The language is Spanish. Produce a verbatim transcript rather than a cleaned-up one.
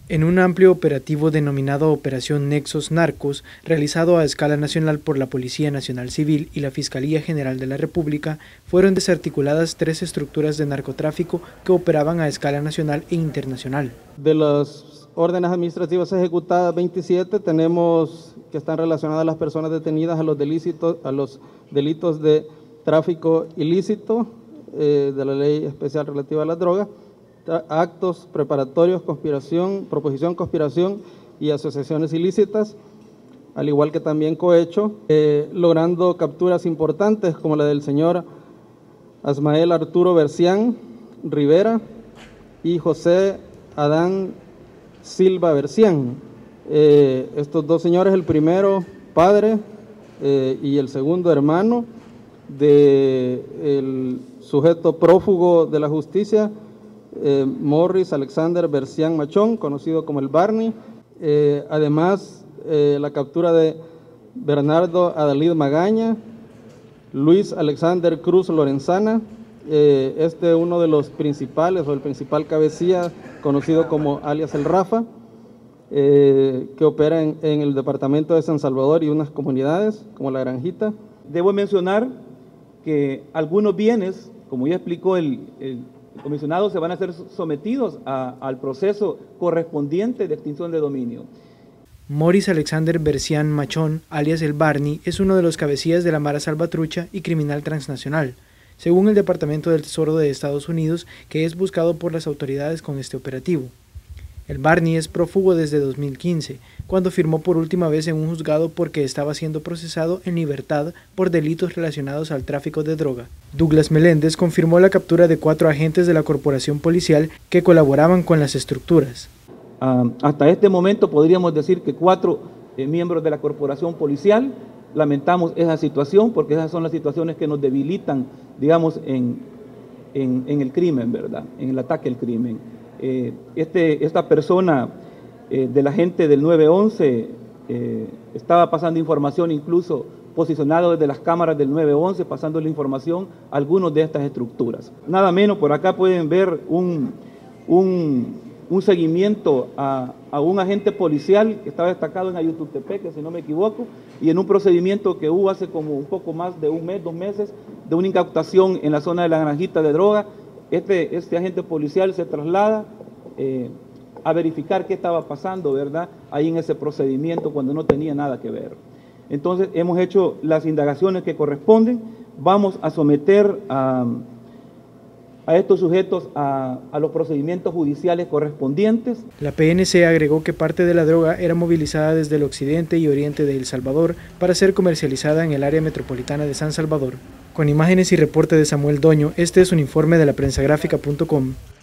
En un amplio operativo denominado Operación Nexos Narcos, realizado a escala nacional por la Policía Nacional Civil y la Fiscalía General de la República, fueron desarticuladas tres estructuras de narcotráfico que operaban a escala nacional e internacional. De las órdenes administrativas ejecutadas veintisiete, tenemos que están relacionadas las personas detenidas a los delitos, a los delitos de tráfico ilícito eh, de la Ley Especial Relativa a las Drogas, actos preparatorios, conspiración, proposición, conspiración y asociaciones ilícitas, al igual que también cohecho, eh, logrando capturas importantes como la del señor Asmael Arturo Bercián Rivera y José Adán Silva Bercián. Eh, estos dos señores, el primero padre eh, y el segundo hermano del sujeto prófugo de la justicia, Eh, Morris Alexander Bercián Machón, conocido como el Barney. Eh, además, eh, la captura de Bernardo Adalid Magaña, Luis Alexander Cruz Lorenzana, eh, este uno de los principales o el principal cabecilla, conocido como alias el Rafa, eh, que opera en, en el departamento de San Salvador y unas comunidades como La Granjita. Debo mencionar que algunos bienes, como ya explicó el, el El comisionado, se van a ser sometidos a, al proceso correspondiente de extinción de dominio. Morris Alexander Bercián Machón, alias el Barney, es uno de los cabecillas de la Mara Salvatrucha y criminal transnacional, según el Departamento del Tesoro de Estados Unidos, que es buscado por las autoridades con este operativo. El Barney es prófugo desde dos mil quince, cuando firmó por última vez en un juzgado porque estaba siendo procesado en libertad por delitos relacionados al tráfico de droga. Douglas Meléndez confirmó la captura de cuatro agentes de la corporación policial que colaboraban con las estructuras. Uh, hasta este momento podríamos decir que cuatro eh, miembros de la corporación policial. Lamentamos esa situación porque esas son las situaciones que nos debilitan, digamos, en, en, en el crimen, ¿verdad? En el ataque al crimen. Eh, este, esta persona eh, de la gente del nueve once eh, estaba pasando información, incluso posicionado desde las cámaras del nueve once, pasando la información a algunos de estas estructuras. Nada menos, por acá pueden ver un, un, un seguimiento a, a un agente policial que estaba destacado en Ayututepeque, si no me equivoco, y en un procedimiento que hubo hace como un poco más de un mes, dos meses, de una incautación en la zona de La Granjita de droga. Este, este agente policial se traslada eh, a verificar qué estaba pasando, ¿verdad?, ahí en ese procedimiento cuando no tenía nada que ver. Entonces hemos hecho las indagaciones que corresponden, vamos a someter a, a estos sujetos a, a los procedimientos judiciales correspondientes. La P N C agregó que parte de la droga era movilizada desde el occidente y oriente de El Salvador para ser comercializada en el área metropolitana de San Salvador. Con imágenes y reporte de Samuel Doño, este es un informe de la prensa gráfica punto com.